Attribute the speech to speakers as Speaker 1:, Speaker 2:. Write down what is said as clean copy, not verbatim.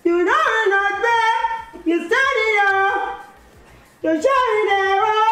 Speaker 1: You know I'm not there. You started off. You're shining there.